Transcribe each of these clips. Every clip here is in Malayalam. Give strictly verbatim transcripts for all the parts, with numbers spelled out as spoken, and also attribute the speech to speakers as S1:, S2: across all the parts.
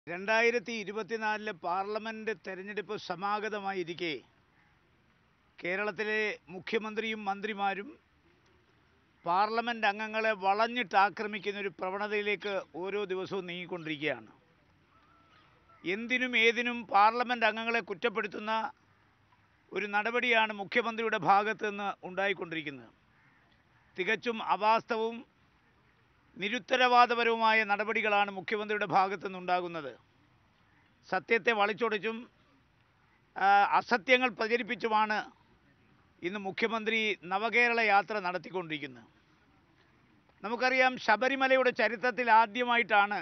S1: രണ്ടായിരത്തി ഇരുപത്തിനാലിലെ പാർലമെന്റ് തെരഞ്ഞെടുപ്പ് സമാഗതമായിരിക്കെ കേരളത്തിലെ മുഖ്യമന്ത്രിയും മന്ത്രിമാരും പാർലമെന്റ് അംഗങ്ങളെ വളഞ്ഞിട്ട് ആക്രമിക്കുന്ന ഒരു പ്രവണതയിലേക്ക് ഓരോ ദിവസവും നീങ്ങിക്കൊണ്ടിരിക്കുകയാണ്. എന്തിനും ഏതിനും പാർലമെന്റ് അംഗങ്ങളെ കുറ്റപ്പെടുത്തുന്ന ഒരു നടപടിയാണ് മുഖ്യമന്ത്രിയുടെ ഭാഗത്ത് നിന്ന് ഉണ്ടായിക്കൊണ്ടിരിക്കുന്നത്. തികച്ചും അവാസ്തവവും നിരുത്തരവാദപരവുമായ നടപടികളാണ് മുഖ്യമന്ത്രിയുടെ ഭാഗത്തു നിന്നുണ്ടാകുന്നത്. സത്യത്തെ വളച്ചൊടിച്ചും അസത്യങ്ങൾ പ്രചരിപ്പിച്ചുമാണ് ഇന്ന് മുഖ്യമന്ത്രി നവകേരള യാത്ര നടത്തിക്കൊണ്ടിരിക്കുന്നത്. നമുക്കറിയാം, ശബരിമലയുടെ ചരിത്രത്തിൽ ആദ്യമായിട്ടാണ്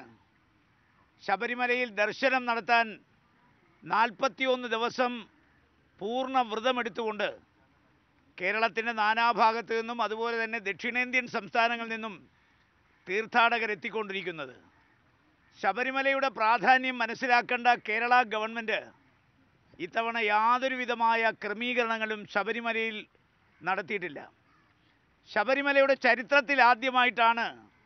S1: ശബരിമലയിൽ ദർശനം നടത്താൻ നാൽപ്പത്തിയൊന്ന് ദിവസം പൂർണ്ണ വ്രതമെടുത്തുകൊണ്ട് കേരളത്തിൻ്റെ നാനാഭാഗത്തു നിന്നും അതുപോലെ തന്നെ ദക്ഷിണേന്ത്യൻ സംസ്ഥാനങ്ങളിൽ നിന്നും തീർത്ഥാടകരെത്തിക്കൊണ്ടിരിക്കുന്നത്. ശബരിമലയുടെ പ്രാധാന്യം മനസ്സിലാക്കേണ്ട കേരള ഗവൺമെൻറ് ഇത്തവണ യാതൊരു വിധമായ ക്രമീകരണങ്ങളും ശബരിമലയിൽ നടത്തിയിട്ടില്ല. ശബരിമലയുടെ ചരിത്രത്തിൽ ആദ്യമായിട്ടാണ്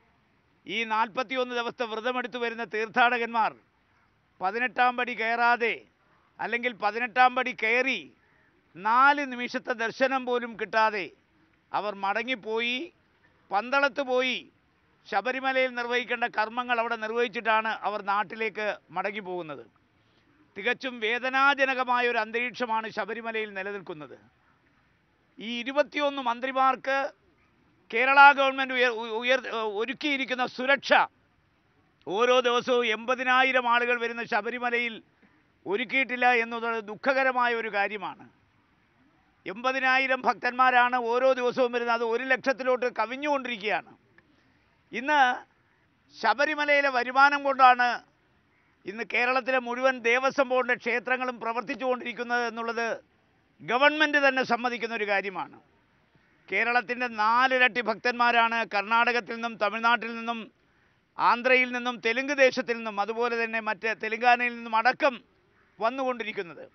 S1: ഈ നാൽപ്പത്തിയൊന്ന് ദിവസത്തെ വ്രതമെടുത്തു വരുന്ന തീർത്ഥാടകന്മാർ പതിനെട്ടാം പടി കയറാതെ അല്ലെങ്കിൽ പതിനെട്ടാം പടി കയറി നാല് നിമിഷത്തെ ദർശനം പോലും കിട്ടാതെ അവർ മടങ്ങിപ്പോയി പന്തളത്ത് പോയി ശബരിമലയിൽ നിർവഹിക്കേണ്ട കർമ്മങ്ങൾ അവിടെ നിർവഹിച്ചിട്ടാണ് അവർ നാട്ടിലേക്ക് മടങ്ങി പോകുന്നത്. തികച്ചും വേദനാജനകമായ ഒരു അന്തരീക്ഷമാണ് ശബരിമലയിൽ നിലനിൽക്കുന്നത്. ഈ ഇരുപത്തിയൊന്ന് മന്ത്രിമാർക്ക് കേരള ഗവൺമെൻറ് ഉയർ ഉയർ ഒരുക്കിയിരിക്കുന്ന സുരക്ഷ ഓരോ ദിവസവും എൺപതിനായിരം ആളുകൾ വരുന്ന ശബരിമലയിൽ ഒരുക്കിയിട്ടില്ല എന്നത് ദുഃഖകരമായ ഒരു കാര്യമാണ്. എൺപതിനായിരം ഭക്തന്മാരാണ് ഓരോ ദിവസവും വരുന്നത്. അത് ഒരു ലക്ഷത്തിലോട്ട് കവിഞ്ഞുകൊണ്ടിരിക്കുകയാണ്. ഇന്ന് ശബരിമലയിലെ വരുമാനം കൊണ്ടാണ് ഇന്ന് കേരളത്തിലെ മുഴുവൻ ദേവസ്വം ബോർഡിൻ്റെ ക്ഷേത്രങ്ങളും പ്രവർത്തിച്ചു കൊണ്ടിരിക്കുന്നത് എന്നുള്ളത് ഗവൺമെൻറ് തന്നെ സമ്മതിക്കുന്ന ഒരു കാര്യമാണ്. കേരളത്തിൻ്റെ നാലിരട്ടി ഭക്തന്മാരാണ് കർണാടകത്തിൽ നിന്നും തമിഴ്നാട്ടിൽ നിന്നും ആന്ധ്രയിൽ നിന്നും തെലുങ്ക് ദേശത്തിൽ നിന്നും അതുപോലെ തന്നെ മറ്റ് തെലുങ്കാനയിൽ നിന്നും അടക്കം വന്നുകൊണ്ടിരിക്കുന്നത്.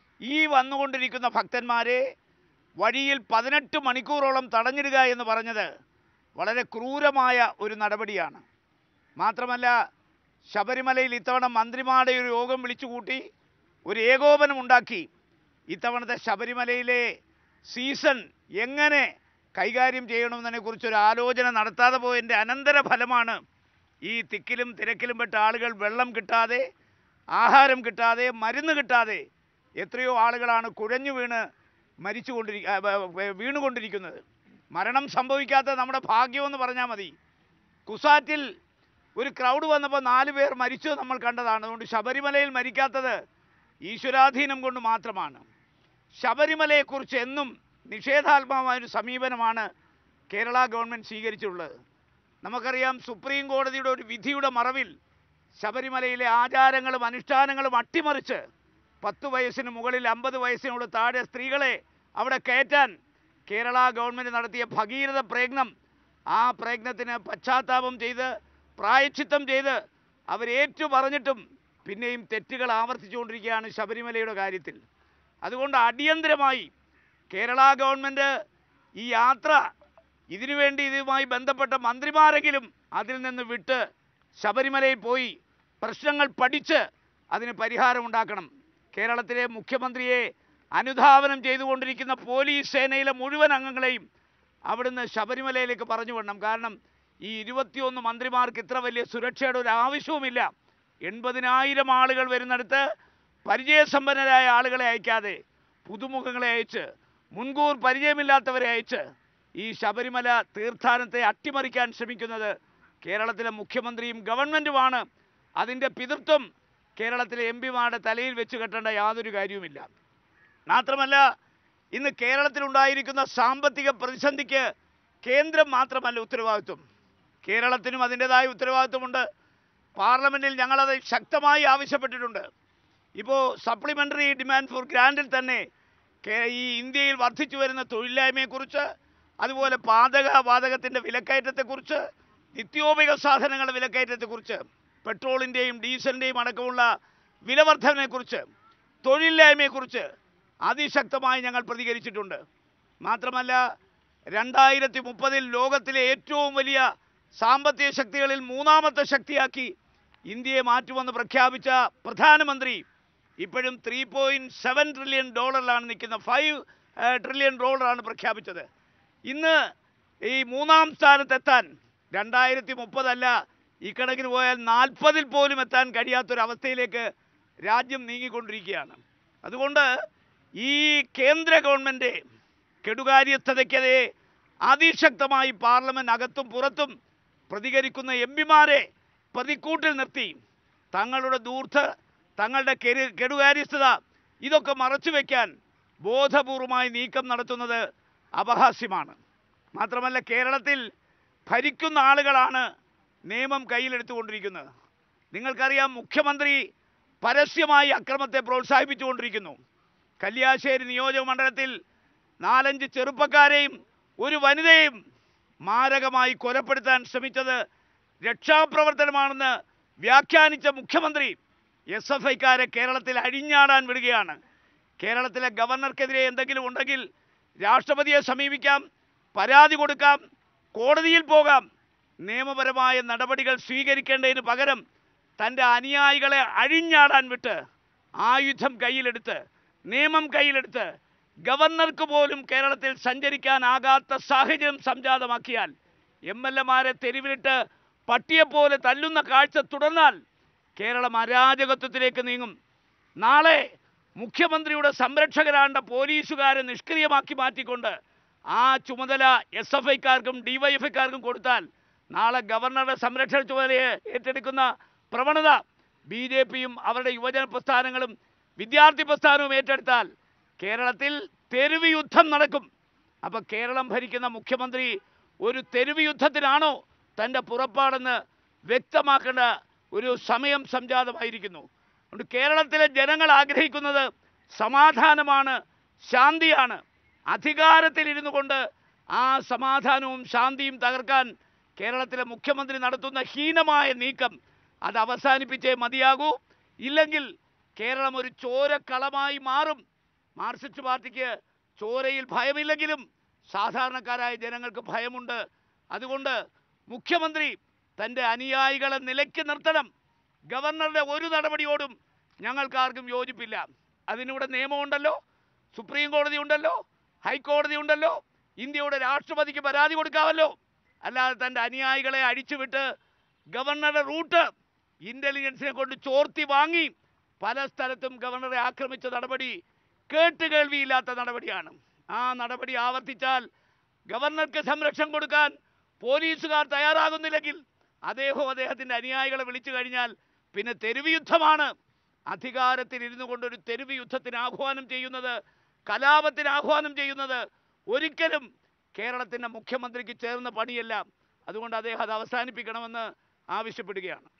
S1: ഈ വന്നുകൊണ്ടിരിക്കുന്ന ഭക്തന്മാരെ വഴിയിൽ പതിനെട്ട് മണിക്കൂറോളം തടഞ്ഞിടുക എന്ന് പറഞ്ഞത് വളരെ ക്രൂരമായ ഒരു നടപടിയാണ്. മാത്രമല്ല, ശബരിമലയിൽ ഇത്തവണ മന്ത്രിമാരുടെ ഒരു യോഗം വിളിച്ചുകൂട്ടി ഒരു ഏകോപനം ഉണ്ടാക്കി ഇത്തവണത്തെ ശബരിമലയിലെ സീസൺ എങ്ങനെ കൈകാര്യം ചെയ്യണമെന്നതിനെക്കുറിച്ചൊരു ആലോചന നടത്താതെ പോയതിൻ്റെ അനന്തരഫലമാണ് ഈ തിക്കിലും തിരക്കിലും പെട്ട ആളുകൾ വെള്ളം കിട്ടാതെ, ആഹാരം കിട്ടാതെ, മരുന്ന് കിട്ടാതെ എത്രയോ ആളുകളാണ് കുഴഞ്ഞു വീണ് മരിച്ചുകൊണ്ടിരി വീണുകൊണ്ടിരിക്കുന്നത്. മരണം സംഭവിക്കാത്ത നമ്മുടെ ഭാഗ്യമെന്ന് പറഞ്ഞാൽ മതി. കുസാറ്റിൽ ഒരു ക്രൗഡ് വന്നപ്പോൾ നാല് പേർ മരിച്ചു നമ്മൾ കണ്ടതാണ്. അതുകൊണ്ട് ശബരിമലയിൽ മരിക്കാത്തത് ഈശ്വരാധീനം കൊണ്ട് മാത്രമാണ്. ശബരിമലയെക്കുറിച്ച് എന്നും നിഷേധാത്മകമായൊരു സമീപനമാണ് കേരള ഗവൺമെൻറ് സ്വീകരിച്ചിട്ടുള്ളത്. നമുക്കറിയാം, സുപ്രീം കോടതിയുടെ ഒരു വിധിയുടെ മറവിൽ ശബരിമലയിലെ ആചാരങ്ങളും അനുഷ്ഠാനങ്ങളും അട്ടിമറിച്ച് പത്ത് വയസ്സിന് മുകളിൽ അമ്പത് വയസ്സിനുള്ള താഴെ സ്ത്രീകളെ അവിടെ കയറ്റാൻ കേരള ഗവൺമെൻറ് നടത്തിയ ഭഗീരഥ പ്രയത്നം, ആ പ്രയത്നത്തിന് പശ്ചാത്താപം ചെയ്ത് പ്രായശ്ചിത്തം ചെയ്ത് അവരേറ്റു പറഞ്ഞിട്ടും പിന്നെയും തെറ്റുകൾ ആവർത്തിച്ചുകൊണ്ടിരിക്കുകയാണ് ശബരിമലയുടെ കാര്യത്തിൽ. അതുകൊണ്ട് അടിയന്തരമായി കേരള ഗവൺമെൻറ് ഈ യാത്ര ഇതിനുവേണ്ടി ഇതുമായി ബന്ധപ്പെട്ട മന്ത്രിമാരെങ്കിലും അതിൽ നിന്ന് വിട്ട് ശബരിമലയിൽ പോയി പ്രശ്നങ്ങൾ പഠിച്ച് അതിന് പരിഹാരമുണ്ടാക്കണം. കേരളത്തിലെ മുഖ്യമന്ത്രിയെ അനുധാവനം ചെയ്തുകൊണ്ടിരിക്കുന്ന പോലീസ് സേനയിലെ മുഴുവൻ അംഗങ്ങളെയും അവിടുന്ന് ശബരിമലയിലേക്ക് പറഞ്ഞു വിടണം. കാരണം ഈ ഇരുപത്തിയൊന്ന് മന്ത്രിമാർക്ക് ഇത്ര വലിയ സുരക്ഷയുടെ ഒരു ആവശ്യവുമില്ല. എൺപതിനായിരം ആളുകൾ വരുന്നിടത്ത് പരിചയസമ്പന്നരായ ആളുകളെ അയക്കാതെ പുതുമുഖങ്ങളെ അയച്ച് മുൻകൂർ പരിചയമില്ലാത്തവരെ അയച്ച് ഈ ശബരിമല തീർത്ഥാടനത്തെ അട്ടിമറിക്കാൻ ശ്രമിക്കുന്നത് കേരളത്തിലെ മുഖ്യമന്ത്രിയും ഗവൺമെൻറ്റുമാണ്. അതിൻ്റെ പിതൃത്വം കേരളത്തിലെ എം പിമാരുടെ തലയിൽ വെച്ച് കെട്ടേണ്ട യാതൊരു കാര്യവുമില്ല. മാത്രമല്ല, ഇന്ന് കേരളത്തിലുണ്ടായിരിക്കുന്ന സാമ്പത്തിക പ്രതിസന്ധിക്ക് കേന്ദ്രം മാത്രമല്ല ഉത്തരവാദിത്വം, കേരളത്തിനും അതിൻ്റെതായ ഉത്തരവാദിത്വമുണ്ട്. പാർലമെൻറ്റിൽ ഞങ്ങളത് ശക്തമായി ആവശ്യപ്പെട്ടിട്ടുണ്ട്. ഇപ്പോൾ സപ്ലിമെൻ്ററി ഡിമാൻഡ് ഫോർ ഗ്രാൻഡിൽ തന്നെ ഈ ഇന്ത്യയിൽ വർദ്ധിച്ചു വരുന്ന തൊഴിലില്ലായ്മയെക്കുറിച്ച്, അതുപോലെ പാചക വാതകത്തിൻ്റെ വിലക്കയറ്റത്തെക്കുറിച്ച്, നിത്യോപയോഗ സാധനങ്ങളുടെ വിലക്കയറ്റത്തെക്കുറിച്ച്, പെട്രോളിൻ്റെയും ഡീസലിൻ്റെയും അടക്കമുള്ള വിലവർദ്ധനയെക്കുറിച്ച്, തൊഴിലില്ലായ്മയെക്കുറിച്ച് അതിശക്തമായി ഞങ്ങൾ പ്രതികരിച്ചിട്ടുണ്ട്. മാത്രമല്ല, രണ്ടായിരത്തി മുപ്പതിൽ ലോകത്തിലെ ഏറ്റവും വലിയ സാമ്പത്തിക ശക്തികളിൽ മൂന്നാമത്തെ ശക്തിയാക്കി ഇന്ത്യയെ മാറ്റുമെന്ന് പ്രഖ്യാപിച്ച പ്രധാനമന്ത്രി ഇപ്പോഴും ത്രീ പോയിൻറ്റ് സെവൻ ട്രില്യൺ ഡോളറിലാണ് നിൽക്കുന്നത്. ഫൈവ് ട്രില്യൺ ഡോളറാണ് പ്രഖ്യാപിച്ചത്. ഇന്ന് ഈ മൂന്നാം സ്ഥാനത്തെത്താൻ രണ്ടായിരത്തി മുപ്പതല്ല, ഈ കണക്കിന് പോയാൽ നാൽപ്പതിൽ പോലും എത്താൻ കഴിയാത്തൊരവസ്ഥയിലേക്ക് രാജ്യം നീങ്ങിക്കൊണ്ടിരിക്കുകയാണ്. അതുകൊണ്ട് ഈ കേന്ദ്ര ഗവൺമെൻറ് കെടുകാര്യസ്ഥതയ്ക്കെതിരെ അതിശക്തമായി പാർലമെൻറ്റ് അകത്തും പുറത്തും പ്രതികരിക്കുന്ന എം പിമാരെ പ്രതിക്കൂട്ടിൽ നിർത്തി തങ്ങളുടെ ദൂർത്ത്, തങ്ങളുടെ കെരു കെടുകാര്യസ്ഥത ഇതൊക്കെ മറച്ചു വയ്ക്കാൻ ബോധപൂർവമായി നീക്കം നടത്തുന്നത് അപഹാസ്യമാണ്. മാത്രമല്ല, കേരളത്തിൽ ഭരിക്കുന്ന ആളുകളാണ് നിയമം കയ്യിലെടുത്തുകൊണ്ടിരിക്കുന്നത്. നിങ്ങൾക്കറിയാം, മുഖ്യമന്ത്രി പരസ്യമായി അക്രമത്തെ പ്രോത്സാഹിപ്പിച്ചുകൊണ്ടിരിക്കുന്നു. കല്യാശ്ശേരി നിയോജക മണ്ഡലത്തിൽ നാലഞ്ച് ചെറുപ്പക്കാരെയും ഒരു വനിതയെയും മാരകമായി കൊലപ്പെടുത്താൻ ശ്രമിച്ചത് രക്ഷാപ്രവർത്തനമാണെന്ന് വ്യാഖ്യാനിച്ച മുഖ്യമന്ത്രി എസ് എഫ് ഐക്കാരെ കേരളത്തിൽ അഴിഞ്ഞാടാൻ വിടുകയാണ്. കേരളത്തിലെ ഗവർണർക്കെതിരെ എന്തെങ്കിലും ഉണ്ടെങ്കിൽ രാഷ്ട്രപതിയെ സമീപിക്കാം, പരാതി കൊടുക്കാം, കോടതിയിൽ പോകാം. നിയമപരമായ നടപടികൾ സ്വീകരിക്കേണ്ടതിന് പകരം തൻ്റെ അനുയായികളെ അഴിഞ്ഞാടാൻ വിട്ട് ആയുധം കയ്യിലെടുത്ത്, നിയമം കയ്യിലെടുത്ത് ഗവർണർക്ക് പോലും കേരളത്തിൽ സഞ്ചരിക്കാനാകാത്ത സാഹചര്യം സംജാതമാക്കിയാൽ, എം എൽ എമാരെ തെരുവിലിട്ട് പട്ടിയെപ്പോലെ തല്ലുന്ന കാഴ്ച തുടർന്നാൽ കേരളം അരാജകത്വത്തിലേക്ക് നീങ്ങും. നാളെ മുഖ്യമന്ത്രിയുടെ സംരക്ഷകരാണ്ട പോലീസുകാരെ നിഷ്ക്രിയമാക്കി മാറ്റിക്കൊണ്ട് ആ ചുമതല എസ് എഫ് ഐക്കാർക്കും ഡി വൈ എഫ് ഐക്കാർക്കും കൊടുത്താൽ നാളെ ഗവർണറുടെ സംരക്ഷണ ചുമതലയെ ഏറ്റെടുക്കുന്ന പ്രവണത ബി ജെ പിയും അവരുടെ യുവജന പ്രസ്ഥാനങ്ങളും വിദ്യാർത്ഥി പ്രസ്ഥാനവും ഏറ്റെടുത്താൽ കേരളത്തിൽ തെരുവ് യുദ്ധം നടക്കും. അപ്പം കേരളം ഭരിക്കുന്ന മുഖ്യമന്ത്രി ഒരു തെരുവ് യുദ്ധത്തിനാണോ തൻ്റെ പുറപ്പാടെന്ന് വ്യക്തമാക്കേണ്ട ഒരു സമയം സംജാതമായിരിക്കുന്നു. അതുകൊണ്ട് കേരളത്തിലെ ജനങ്ങൾ ആഗ്രഹിക്കുന്നത് സമാധാനമാണ്, ശാന്തിയാണ്. അധികാരത്തിലിരുന്നു കൊണ്ട് ആ സമാധാനവും ശാന്തിയും തകർക്കാൻ കേരളത്തിലെ മുഖ്യമന്ത്രി നടത്തുന്ന ഹീനമായ നീക്കം അത് അവസാനിപ്പിച്ചേ മതിയാകൂ. ഇല്ലെങ്കിൽ കേരളം ഒരു ചോരക്കളമായി മാറും. മാർക്സിസ്റ്റ് പാർട്ടിക്ക് ചോരയിൽ ഭയമില്ലെങ്കിലും സാധാരണക്കാരായ ജനങ്ങൾക്ക് ഭയമുണ്ട്. അതുകൊണ്ട് മുഖ്യമന്ത്രി തൻ്റെ അനുയായികളെ നിലയ്ക്ക് നിർത്തണം. ഗവർണറുടെ ഒരു നടപടിയോടും ഞങ്ങൾക്കാർക്കും യോജിപ്പില്ല. അതിനിവിടെ നിയമമുണ്ടല്ലോ, സുപ്രീം കോടതി ഉണ്ടല്ലോ, ഹൈക്കോടതി ഉണ്ടല്ലോ, ഇന്ത്യയുടെ രാഷ്ട്രപതിക്ക് പരാതി കൊടുക്കാമല്ലോ. അല്ലാതെ തൻ്റെ അനുയായികളെ അഴിച്ചുവിട്ട് ഗവർണറുടെ റൂട്ട് ഇൻ്റലിജൻസിനെ കൊണ്ട് ചോർത്തി വാങ്ങി പല സ്ഥലത്തും ഗവർണറെ ആക്രമിച്ച നടപടി കേട്ടുകേൾവിയില്ലാത്ത നടപടിയാണ്. ആ നടപടി ആവർത്തിച്ചാൽ ഗവർണർക്ക് സംരക്ഷണം കൊടുക്കാൻ പോലീസുകാർ തയ്യാറാകുന്നില്ലെങ്കിൽ അദ്ദേഹവും അദ്ദേഹത്തിൻ്റെ അനുയായികളെ വിളിച്ചു കഴിഞ്ഞാൽ പിന്നെ തെരുവ് യുദ്ധമാണ്. അധികാരത്തിൽ ഇരുന്നു കൊണ്ടൊരു തെരുവ് യുദ്ധത്തിന് ആഹ്വാനം ചെയ്യുന്നത്, കലാപത്തിന് ആഹ്വാനം ചെയ്യുന്നത് ഒരിക്കലും കേരളത്തിൻ്റെ മുഖ്യമന്ത്രിക്ക് ചേർന്ന പണിയല്ല. അതുകൊണ്ട് അദ്ദേഹം അത് അവസാനിപ്പിക്കണമെന്ന് ആവശ്യപ്പെടുകയാണ്.